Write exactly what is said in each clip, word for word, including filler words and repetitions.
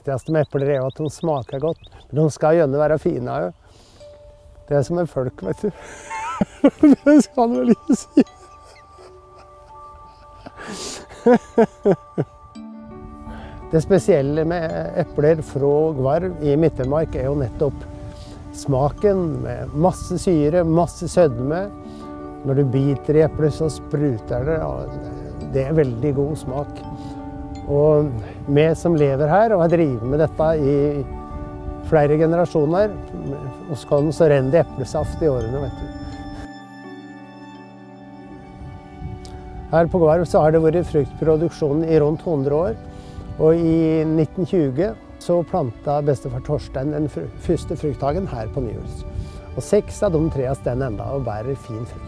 viktigste med epler er jo at de smaker godt. Men de skal gjerne være fine jo. Det er som en folk, vet du. Det skal du vel ikke si. Det spesielle med epler fra Gvarv i Midt-Telemark er jo nettopp smaken med masse syre, masse sødme. Når du biter i epler så spruter det, og det er veldig god smak. Og vi som lever her og har drevet med dette i flere generasjoner, hos oss så renner det eplesaft i årene, vet du. Her på Gvarv så har det vært fruktproduksjon i rundt hundre år, og i nitten tjue så planta bestefar Torstein den første frukthagen her på Nyhus. Og seks av de tre står enda og bærer fin frukt.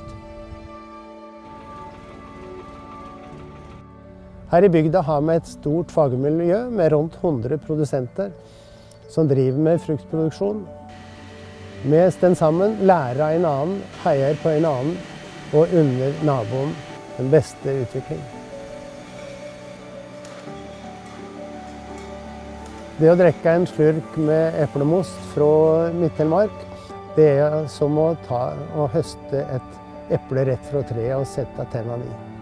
Her i bygda har vi et stort fagmiljø med rundt hundre produsenter som driver med fruktproduksjon. Vi står sammen, lærer av en annen, heier på en annen og unner naboen den beste utvikling. Det å drikke en slurk med eplemost fra Midt-Telemark, det er som å ta og høste et eple rett fra treet og sette tennene i.